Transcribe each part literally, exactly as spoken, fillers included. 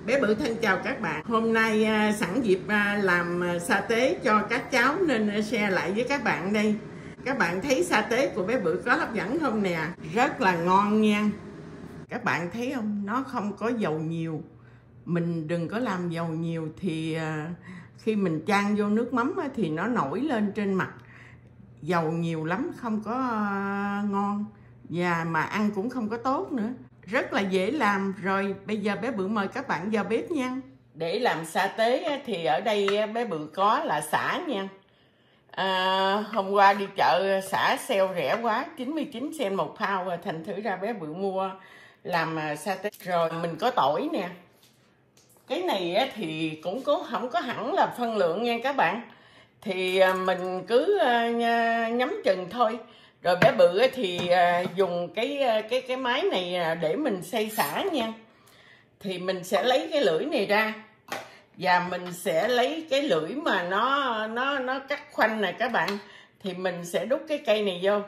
Bé Bự thân chào các bạn. Hôm nay à, sẵn dịp à, làm à, sa tế cho các cháu nên à, share lại với các bạn đây. Các bạn thấy sa tế của bé Bự có hấp dẫn không nè? Rất là ngon nha. Các bạn thấy không? Nó không có dầu nhiều. Mình đừng có làm dầu nhiều thì à, khi mình chan vô nước mắm á, thì nó nổi lên trên mặt. Dầu nhiều lắm không có à, ngon. Và mà ăn cũng không có tốt nữa. Rất là dễ làm. Rồi bây giờ bé Bự mời các bạn vào bếp nha. Để làm sa tế thì ở đây bé Bự có là sả nha. à, Hôm qua đi chợ sả sale rẻ quá, chín mươi chín cent một pound, thành thử ra bé Bự mua làm sa tế. Rồi mình có tỏi nè. Cái này thì cũng có không có hẳn là phân lượng nha các bạn. Thì mình cứ nhắm chừng thôi. Rồi bé Bự thì dùng cái cái cái máy này để mình xay sả nha. Thì mình sẽ lấy cái lưỡi này ra và mình sẽ lấy cái lưỡi mà nó nó nó cắt khoanh nè các bạn. Thì mình sẽ đút cái cây này vô.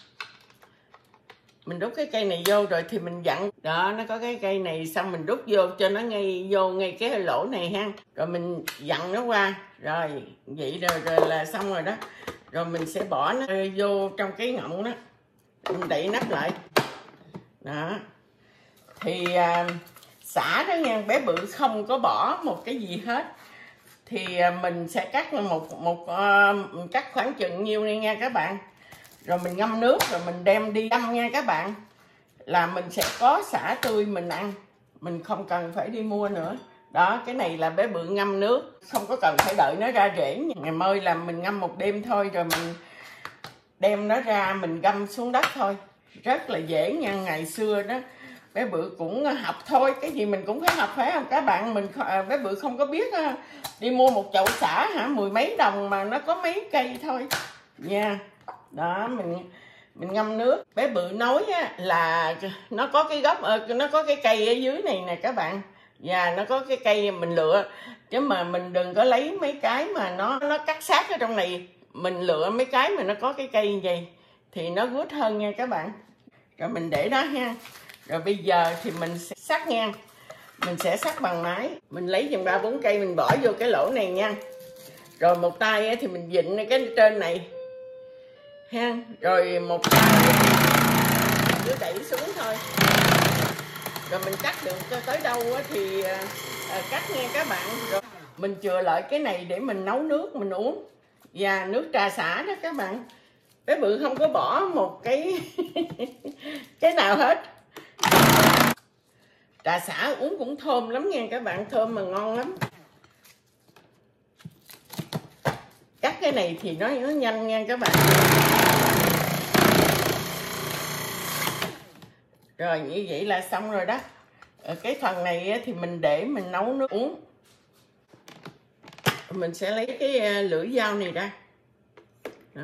Mình đút cái cây này vô rồi thì mình dặn. Đó, nó có cái cây này, xong mình đút vô cho nó ngay vô ngay cái lỗ này ha. Rồi mình dặn nó qua. Rồi vậy rồi, rồi là xong rồi đó. Rồi mình sẽ bỏ nó vô trong cái ngọng đó. Mình đậy nắp lại. Đó. Thì à, sả đó nha, bé Bự không có bỏ một cái gì hết. Thì à, mình sẽ cắt một một uh, cắt khoảng chừng nhiêu này nha các bạn. Rồi mình ngâm nước rồi mình đem đi đâm nha các bạn. Là mình sẽ có sả tươi mình ăn. Mình không cần phải đi mua nữa. Đó, cái này là bé Bự ngâm nước. Không có cần phải đợi nó ra rễ. Ngày mai là mình ngâm một đêm thôi. Rồi mình đem nó ra mình găm xuống đất thôi. Rất là dễ nha. Ngày xưa đó bé Bự cũng học thôi. Cái gì mình cũng phải học phải không các bạn. Mình bé Bự không có biết đi mua một chậu sả hả, mười mấy đồng mà nó có mấy cây thôi nha. Đó, mình mình ngâm nước. Bé Bự nói á, là nó có cái gốc, nó có cái cây ở dưới này nè các bạn. Và nó có cái cây mình lựa. Chứ mà mình đừng có lấy mấy cái mà nó nó cắt sát ở trong này. Mình lựa mấy cái mà nó có cái cây như vậy thì nó good hơn nha các bạn. Rồi mình để đó ha. Rồi bây giờ thì mình sẽ sắc nha. Mình sẽ sắc bằng máy. Mình lấy chừng ba bốn cây mình bỏ vô cái lỗ này nha. Rồi một tay thì mình vịn cái trên này ha. Rồi một tay cứ đẩy xuống thôi. Rồi mình cắt được tới đâu thì cắt nha các bạn. Rồi mình chừa lại cái này để mình nấu nước mình uống. Và nước trà xả đó các bạn. Bé Bự không có bỏ một cái cái nào hết. Trà xả uống cũng thơm lắm nha các bạn. Thơm mà ngon lắm. Cắt cái này thì nó, nó nhanh nha các bạn. Rồi như vậy là xong rồi đó. Ở cái phần này thì mình để mình nấu nước uống. Mình sẽ lấy cái lưỡi dao này ra. Đó.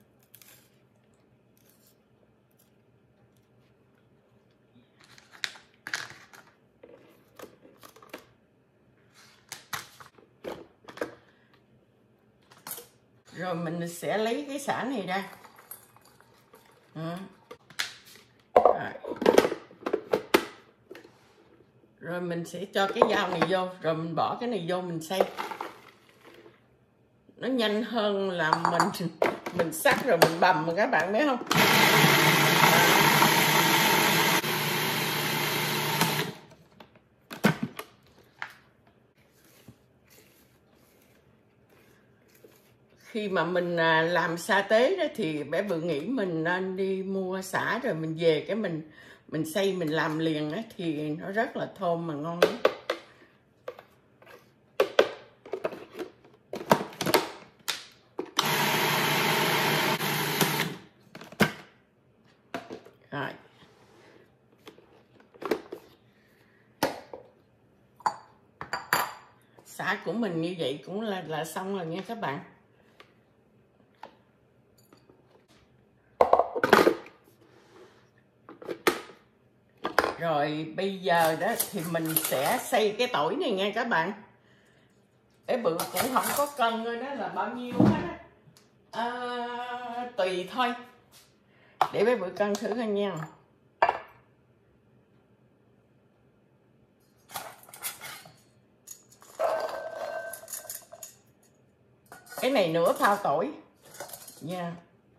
Rồi mình sẽ lấy cái sả này ra. Đó. Rồi. Rồi mình sẽ cho cái dao này vô. Rồi mình bỏ cái này vô mình xay. Nó nhanh hơn là mình mình sắc rồi mình bầm mà các bạn biết không. Khi mà mình làm sa tế đó thì bé Bự nghĩ mình nên đi mua sả rồi mình về cái mình mình xay mình làm liền á thì nó rất là thơm mà ngon lắm. Rồi. Sả của mình như vậy cũng là là xong rồi nha các bạn. Rồi bây giờ đó thì mình sẽ xay cái tỏi này nha các bạn. Bé Bự cũng không có cân đó là bao nhiêu hết á. À, tùy thôi. Để bé Bự cân thử coi nha. Cái này nửa phao tỏi nha.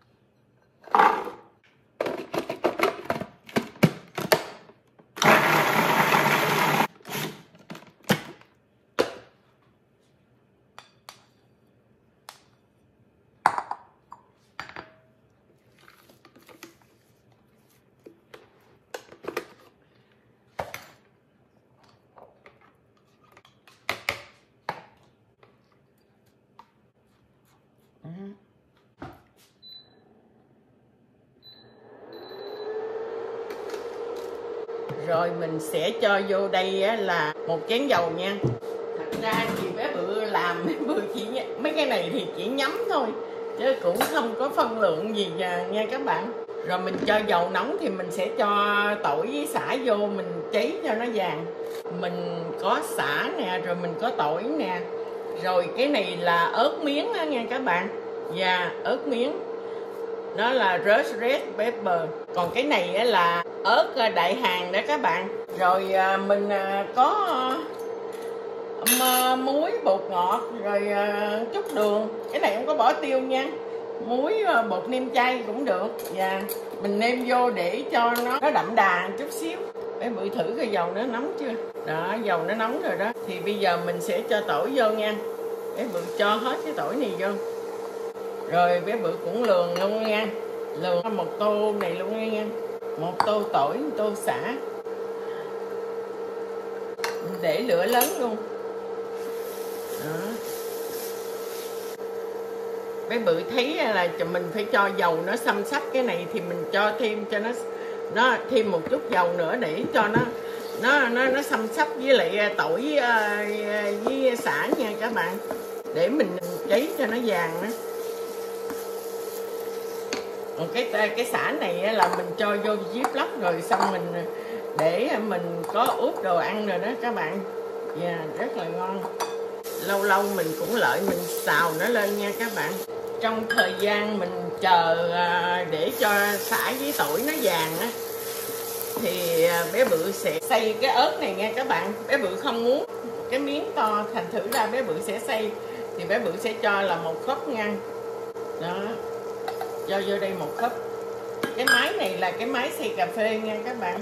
Rồi mình sẽ cho vô đây là một chén dầu nha. Thật ra thì bé Bự làm bé Bự chỉ mấy cái này thì chỉ nhắm thôi, chứ cũng không có phân lượng gì nha, nha các bạn. Rồi mình cho dầu nóng thì mình sẽ cho tỏi với sả vô, mình cháy cho nó vàng. Mình có sả nè, rồi mình có tỏi nè. Rồi cái này là ớt miếng đó nha các bạn. Và ớt miếng nó là roast red pepper. Còn cái này là ớt Đại Hàn đó các bạn. Rồi mình có muối, bột ngọt, rồi chút đường. Cái này không có bỏ tiêu nha. Muối, bột nêm chay cũng được. Và mình nêm vô để cho nó, nó đậm đà chút xíu. Bé Bự thử cái dầu nó nóng chưa. Đó, dầu nó nóng rồi đó. Thì bây giờ mình sẽ cho tỏi vô nha. Bé Bự cho hết cái tỏi này vô. Rồi bé Bự cũng lường luôn nha. Lường một tô này luôn nha. Một tô tỏi, một tô sả. Để lửa lớn luôn. Đó. Bé Bự thấy là mình phải cho dầu nó xăm xắp cái này thì mình cho thêm cho nó nó thêm một chút dầu nữa để cho nó nó nó nó xăm xắp với lại tỏi với, với sả nha các bạn, để mình cháy cho nó vàng đó. Còn cái cái sả này là mình cho vô Ziploc rồi xong mình để mình có ướp đồ ăn rồi đó các bạn. Dạ, yeah, rất là ngon. Lâu lâu mình cũng lợi mình xào nó lên nha các bạn. Trong thời gian mình chờ để cho sả với tỏi nó vàng á, thì bé Bự sẽ xay cái ớt này nha các bạn. Bé Bự không muốn cái miếng to, thành thử ra bé Bự sẽ xay. Thì bé Bự sẽ cho là một khúc nha. Đó, cho vô đây một khúc. Cái máy này là cái máy xay cà phê nha các bạn.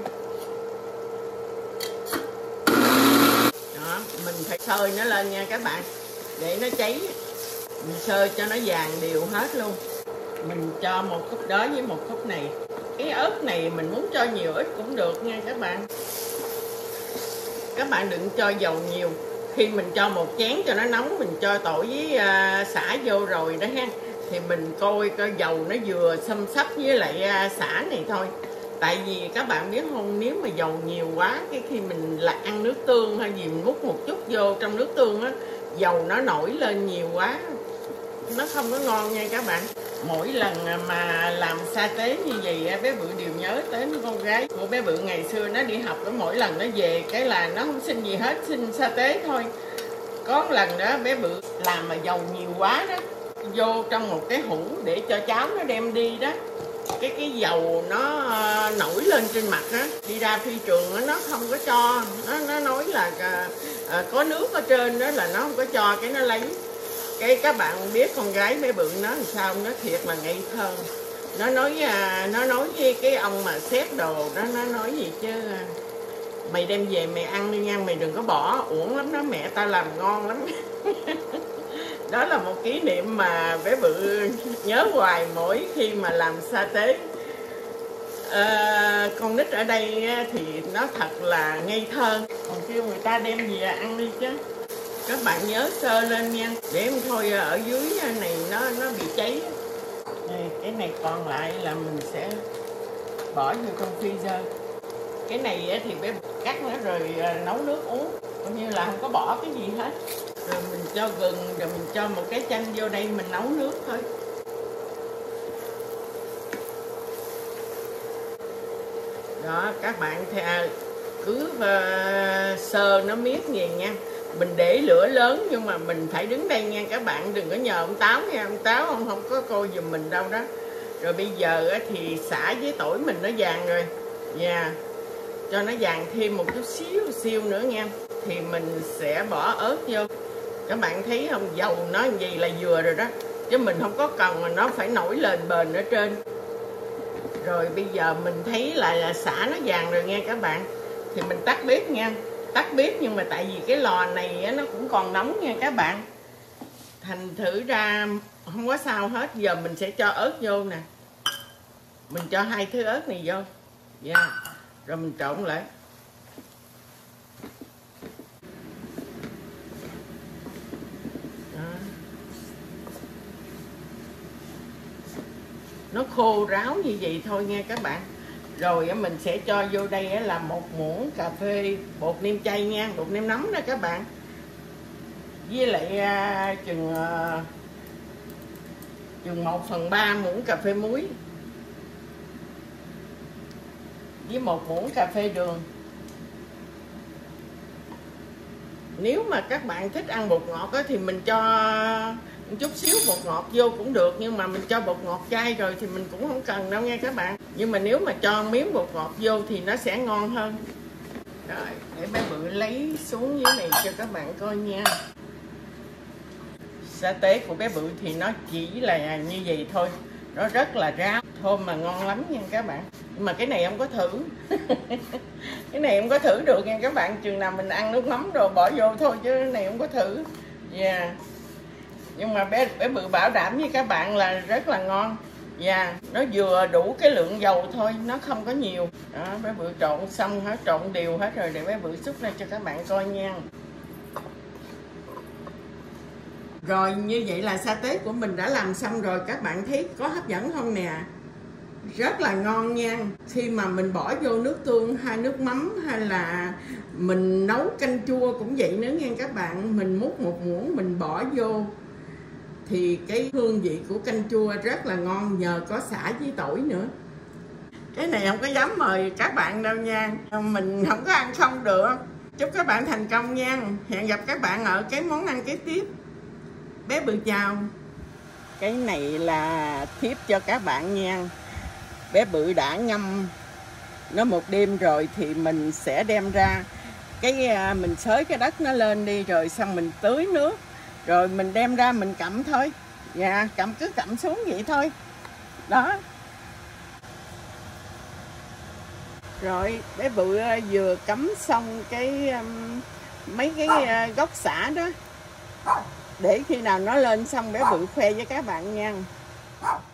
Đó, mình phải sơi nó lên nha các bạn, để nó cháy. Mình sơi cho nó vàng đều hết luôn. Mình cho một khúc đó với một khúc này. Cái ớt này mình muốn cho nhiều ít cũng được nha các bạn. Các bạn đừng cho dầu nhiều. Khi mình cho một chén cho nó nóng, mình cho tỏi với uh, sả vô rồi đó ha, thì mình coi coi dầu nó vừa xăm xắp với lại uh, sả này thôi. Tại vì các bạn biết không, nếu mà dầu nhiều quá, cái khi mình là ăn nước tương hay gì mình múc một chút vô trong nước tương á, dầu nó nổi lên nhiều quá, nó không có ngon nha các bạn. Mỗi lần mà làm sa tế như vậy bé Bự đều nhớ tới con gái của bé Bự ngày xưa, nó đi học, đó mỗi lần nó về cái là nó không xin gì hết, xin sa tế thôi. Có một lần đó bé Bự làm mà dầu nhiều quá đó, vô trong một cái hũ để cho cháu nó đem đi đó, cái cái dầu nó nổi lên trên mặt á, đi ra phi trường đó, nó không có cho, nó nó nói là à, có nước ở trên đó là nó không có cho, cái nó lấy. Cái các bạn biết con gái bé Bự nó làm sao, nó thiệt là ngây thơ. Nó nói à, nó nói với cái ông mà xếp đồ đó, nó nói gì chứ à, mày đem về mày ăn đi nha, mày đừng có bỏ, uổng lắm đó, mẹ ta làm ngon lắm. Đó là một kỷ niệm mà bé Bự nhớ hoài mỗi khi mà làm sa tế. À, con nít ở đây thì nó thật là ngây thơ, còn kêu người ta đem về ăn đi chứ. Các bạn nhớ sơ lên nha, để em thôi ở dưới này nó nó bị cháy. Đây, cái này còn lại là mình sẽ bỏ vô trong freezer. Cái này thì bé cắt nó rồi nấu nước uống, coi như là không có bỏ cái gì hết. Rồi mình cho gừng, rồi mình cho một cái chanh vô đây, mình nấu nước thôi. Đó, các bạn thì cứ uh, sơ nó miết vậy nha. Mình để lửa lớn nhưng mà mình phải đứng đây nha các bạn, đừng có nhờ ông Táo nha, ông Táo ông không có coi giùm mình đâu đó. Rồi bây giờ thì sả với tỏi mình nó vàng rồi nha, yeah. Cho nó vàng thêm một chút xíu xíu nữa nha, thì mình sẽ bỏ ớt vô. Các bạn thấy không, dầu nó gì là vừa rồi đó, chứ mình không có cần mà nó phải nổi lên bền ở trên. Rồi bây giờ mình thấy là, là xả nó vàng rồi nha các bạn, thì mình tắt bếp nha. Tắt bếp, nhưng mà tại vì cái lò này nó cũng còn nóng nha các bạn, thành thử ra không có sao hết. Giờ mình sẽ cho ớt vô nè, mình cho hai thứ ớt này vô, yeah. Rồi mình trộn lại. Đó. Nó khô ráo như vậy thôi nha các bạn. Rồi mình sẽ cho vô đây là một muỗng cà phê bột nêm chay nha, bột nêm nấm đó các bạn, với lại chừng chừng một phần ba muỗng cà phê muối, với một muỗng cà phê đường. Nếu mà các bạn thích ăn bột ngọt á, thì mình cho một chút xíu bột ngọt vô cũng được, nhưng mà mình cho bột ngọt chay rồi thì mình cũng không cần đâu nha các bạn. Nhưng mà nếu mà cho miếng bột ngọt vô thì nó sẽ ngon hơn. Rồi để bé Bự lấy xuống dưới này cho các bạn coi nha. Sa tế của bé Bự thì nó chỉ là như vậy thôi, nó rất là ráo, thơm mà ngon lắm nha các bạn. Nhưng mà cái này em có thử cái này em có thử được nha các bạn, chừng nào mình ăn nước mắm rồi bỏ vô thôi, chứ cái này em có thử. Yeah. Nhưng mà bé bé Bự bảo đảm với các bạn là rất là ngon. Yeah. Nó vừa đủ cái lượng dầu thôi, nó không có nhiều. Đó, bé Bự trộn xong hết, trộn đều hết rồi, để bé Bự xúc ra cho các bạn coi nha. Rồi như vậy là sa tế của mình đã làm xong rồi, các bạn thấy có hấp dẫn không nè? Rất là ngon nha. Khi mà mình bỏ vô nước tương hay nước mắm, hay là mình nấu canh chua cũng vậy nữa nha các bạn. Mình múc một muỗng mình bỏ vô thì cái hương vị của canh chua rất là ngon, nhờ có sả với tỏi nữa. Cái này không có dám mời các bạn đâu nha, mình không có ăn không được. Chúc các bạn thành công nha. Hẹn gặp các bạn ở cái món ăn kế tiếp. Bé Bự chào. Cái này là thiếp cho các bạn nha. Bé Bự đã ngâm nó một đêm rồi thì mình sẽ đem ra cái mình xới cái đất nó lên đi, rồi xong mình tưới nước, rồi mình đem ra mình cặm thôi. Dạ, cặm cứ cặm xuống vậy thôi. Đó. Rồi bé Bự vừa cắm xong cái mấy cái gốc xả đó, để khi nào nó lên xong bé Bự khoe với các bạn nha.